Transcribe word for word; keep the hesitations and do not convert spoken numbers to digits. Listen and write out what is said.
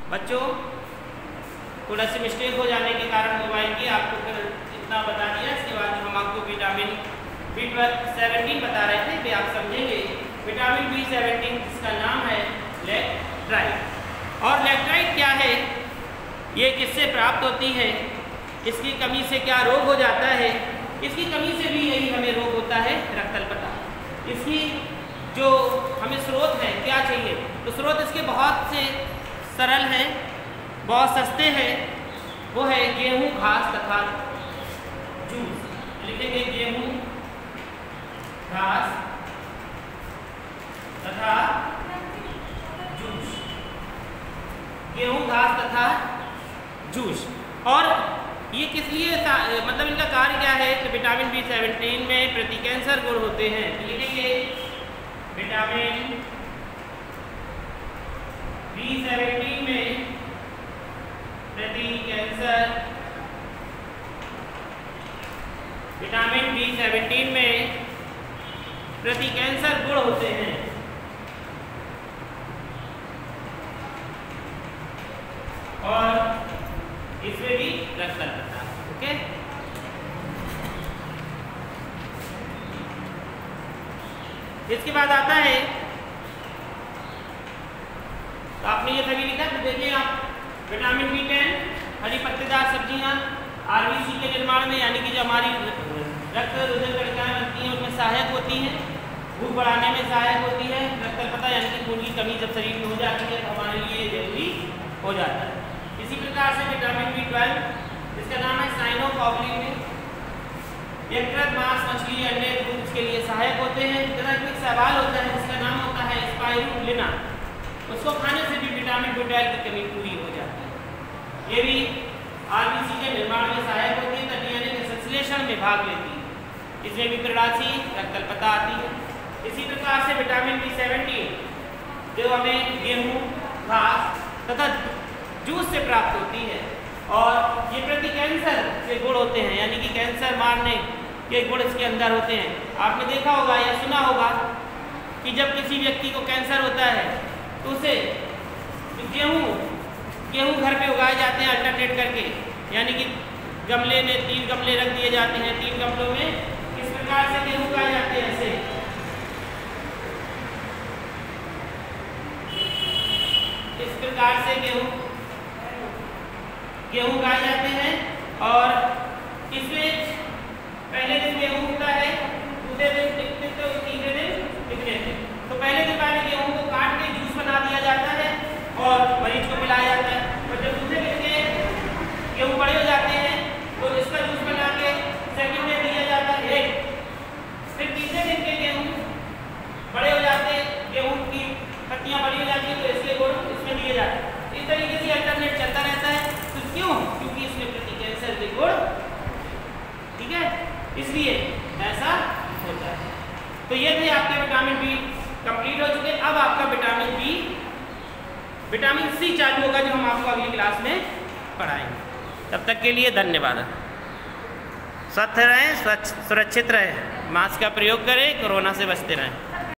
बच्चों थोड़ा सी मिस्टेक हो जाने के कारण मोबाइल की आपको इतना बता दिया। इसके बाद हम आपको विटामिन बी सेवनटीन बता रहे थे, भी आप समझेंगे। विटामिन बी सेवनटीन जिसका नाम है लैक्ट्राइट। और लैक्ट्राइट क्या है, ये किससे प्राप्त होती है, इसकी कमी से क्या रोग हो जाता है, इसकी कमी से भी यही हमें रोग होता है रक्तअल्पता। इसकी जो हमें स्रोत है क्या चाहिए, तो स्रोत इसके बहुत से सरल हैं, बहुत सस्ते हैं। वो है गेहूं, घास तथा जूस। लिखेंगे गेहूं, घास तथा जूस। गेहूं, घास तथा जूस। और ये किस लिए, मतलब इनका कार्य क्या है, तो विटामिन बी सेवनटीन में प्रति कैंसर गुण होते हैं। लिखेंगे विटामिन बी सेवनटीन में प्रति कैंसर, विटामिन बी सेवनटीन में प्रति कैंसर गुण होते हैं। और इसमें भी रक्तअल्पता। ओके, इसके बाद आता है, तो आपने ये सभी लिखा, तो देखिए आप विटामिन बी टेन हरी पत्तेदार सब्जियां आरबीसी के निर्माण में, यानी कि जो हमारी रक्त रोधक कणिकाएं बनती हैं उनमें सहायक होती हैं, भूख बढ़ाने में सहायक होती है। रक्तअल्पता यानी कि खून की कमी जब शरीर में हो जाती है तो हमारे लिए जरूरी हो जाता है। इसी प्रकार से विटामिन बी ट्वेल्व जिसका नाम है साइनोफॉबलिन, यकृत, मांस, मछली, अंडे, दूध के लिए सहायक होते हैं। तथा एक सवाल होता है जिसका नाम होता है स्पाइरुलिना, उसको खाने से भी विटामिन बी ट्वेल्व की कमी पूरी हो जाती है। ये भी आरबीसी के निर्माण में सहायक होती है, तथा डीएनए के संश्लेषण में भाग लेती है। इसमें भी विपरीत रक्तअल्पता आती है। इसी प्रकार से विटामिन बी सेवनटीन जो हमें गेहूं, घास तथा जूस से प्राप्त होती है, और ये प्रति कैंसर के गुण होते हैं, यानी कि कैंसर मारने के गुण इसके अंदर होते हैं। आपने देखा होगा या सुना होगा कि जब किसी व्यक्ति को कैंसर होता है तो उसे गेहूं गेहूं घर पे उगाए जाते हैं अल्टरनेट करके, यानी कि गमले में तीन गमले रख दिए जाते हैं, तीन गमलों में इस प्रकार से गेहूं उगाए जाते हैं। ऐसे इस प्रकार से गेहूं गेहूं उगाए जाते हैं, और इसमें पहले दिन गेहूं उगता है, दूसरे दिन टिकते तो तीसरे दिन टिकते थे। तो पहले दिन पहले गेहूं को काट के जूस बना दिया जाता है और मरीज को पिलाया जाता है। और जब दूसरे दिन के गेहूं बड़े हो जाते हैं तो इसका जूस बना के सेकंड डे दिया जाता है। फिर तीसरे दिन के गेहूं बड़े हो जाते हैं, गेहूं की पत्तियां बड़ी हो जाती है तो इसके गुण इसमें दिए जाते हैं। इस तरीके से अल्टरनेट चलता रहता है। तो क्यों? क्योंकि इसमें प्रति कैंसर के गुण, ठीक है, इसलिए ऐसा होता है। तो ये थे आपके विटामिन बी कंप्लीट हो चुके। अब आपका विटामिन बी विटामिन सी चालू होगा, जो हम आपको अगली क्लास में पढ़ाएंगे। तब तक के लिए धन्यवाद। स्वस्थ रहें, स्वच्छ सुरक्षित रहें, मास्क का प्रयोग करें, कोरोना से बचते रहें।